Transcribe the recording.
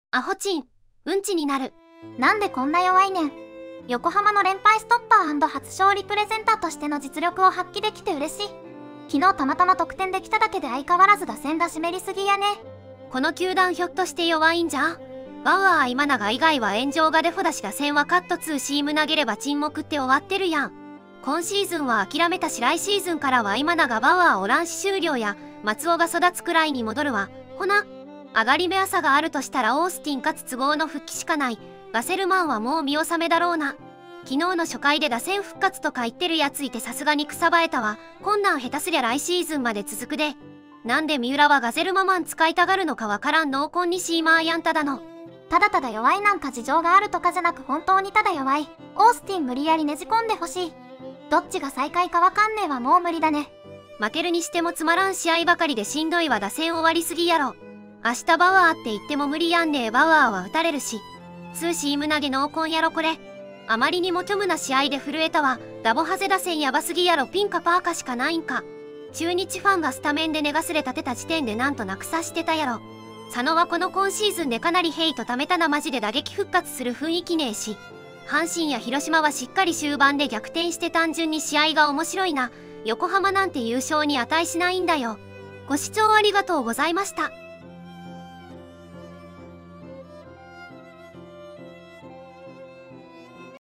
アホチン、うんちになる。 なんでこんな弱いねん。横浜の連敗ストッパー&初勝利プレゼンターとしての実力を発揮できて嬉しい。昨日たまたま得点できただけで相変わらず打線が湿りすぎやね。 この球団ひょっとして弱いんじゃ？バウアー今永以外は炎上がデフォだし打線はカットツーシーム投げれば沈黙って終わってるやん。今シーズンは諦めたし来シーズンからは今永バウアーおらんし終了や松尾が育つくらいに戻るわ。ほな。上がり目朝があるとしたらオースティンかつ都合の復帰しかない。ガセルマンはもう見納めだろうな。昨日の初回で打線復活とか言ってるやついてさすがにくさばえたわ。こんなん下手すりゃ来シーズンまで続くで。なんで三浦はガゼルママン使いたがるのかわからん。濃紺にシーマーやんただの。 ただただ弱いなんか事情があるとかじゃなく本当にただ弱い。オースティン無理やりねじ込んでほしい。どっちが最下位かわかんねえわ。もう無理だね。 負けるにしてもつまらん試合ばかりでしんどいわ。打線終わりすぎやろ。明日バウアーって言っても無理やんねえ。バウアーは打たれるし。ツーシーム投げ濃紺やろこれ。あまりにも虚無な試合で震えたわ。ダボハゼ打線やばすぎやろ。ピンかパーかしかないんか。中日ファンがスタメンで寝がすれ立てた時点でなんとなく察してたやろ。佐野はこの今シーズンでかなりヘイト貯めたな。マジで打撃復活する雰囲気ねえし。阪神や広島はしっかり終盤で逆転して単純に試合が面白いな。横浜なんて優勝に値しないんだよ。ご視聴ありがとうございました。